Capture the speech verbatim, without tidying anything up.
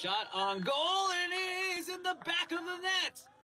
shot on goal, and it is in the back of the net.